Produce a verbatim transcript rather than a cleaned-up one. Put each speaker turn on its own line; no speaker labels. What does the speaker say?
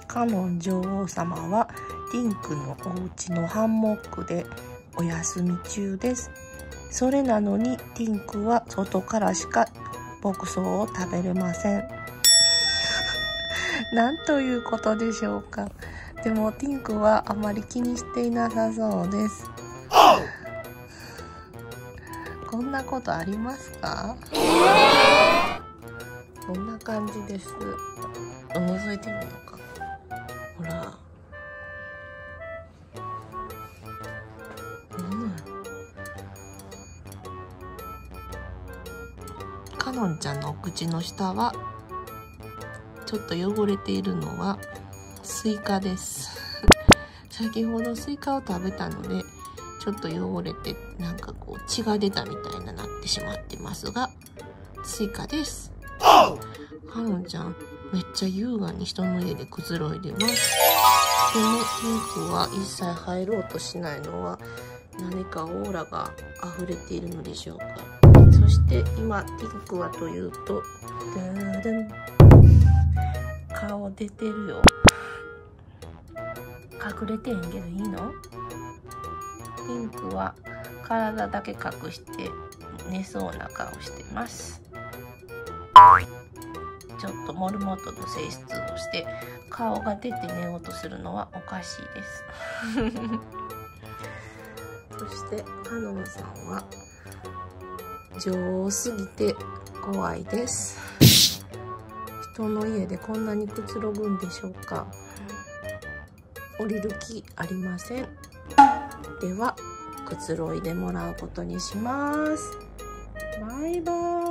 カノン女王様はティンクのお家のハンモックでお休み中です。それなのにティンクは外からしか牧草を食べれません。なんということでしょうか。でもティンクはあまり気にしていなさそうです。こんなことありますか？こんな感じです。覗いてみようか。ほら。うん。カノンちゃんのお口の下はちょっと汚れているのはスイカです。先ほどスイカを食べたのでちょっと汚れてなんかこう血が出たみたいになってしまってますが、スイカです。カノンちゃんめっちゃ優雅に人の家でくつろいでます。でもティンクは一切入ろうとしないのは何かオーラが溢れているのでしょうか。そして今ティンクはというと、ダダン、顔出てるよ。隠れてんけどいいの？ティンクは体だけ隠して寝そうな顔してます。ちょっとモルモットの性質をして顔が出て寝ようとするのはおかしいです。そしてカノンさんは女王すぎて怖いです。人の家でこんなにくつろぐんでしょうか。降りる気ありません。ではくつろいでもらうことにします。バイバーイ。